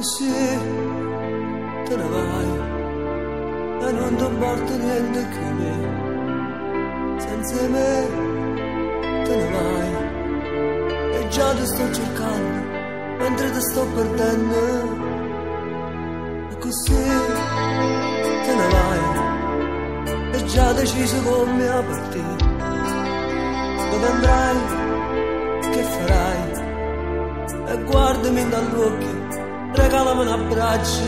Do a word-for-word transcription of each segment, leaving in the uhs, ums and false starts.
così te ne vai e non ti importa niente che me, senza me te ne vai e già ti sto cercando mentre ti sto perdendo, e così te ne vai e già deciso con me a partire. Dove andrai? Che farai? E guardami dagli occhi, regalami un abbraccio.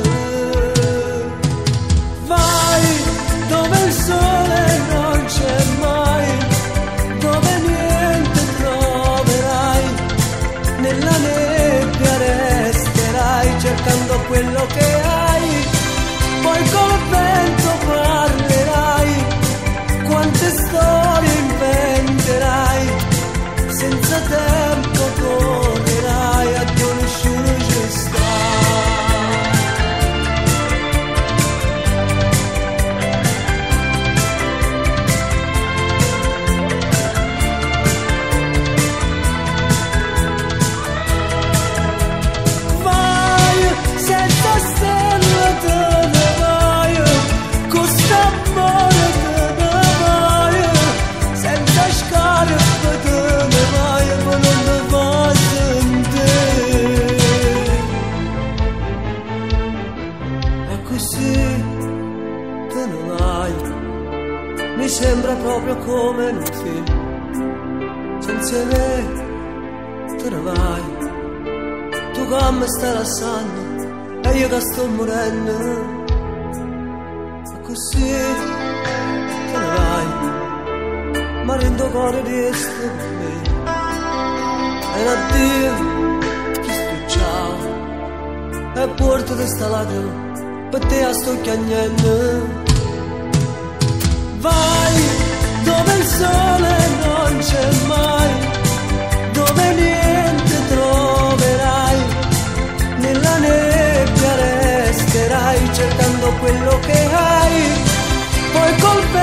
Vai dove il sole non c'è mai, dove niente troverai, nella nebbia resterai cercando quello che hai, poi col vento parlerai, quante storie inventerai, senza tempo correrai a conoscere ci sta. Vai senza stelle te ne vai, con st'amore te ne vai, senza scarpe te ne vai, ma non mi fa sentire. E così te ne vai, mi sembra proprio come in un film, senza me te ne vai, tu che mi stai lasciando e io che sto morendo, e così te ne vai, ma rendo cuore di essere per me, e un addio, ti sto ciao, e portati sta lacrima, per te sto chiagnendo. Vai dove il sole non c'è mai, dove niente troverai, nella nebbia resterai cercando quello che hai, poi col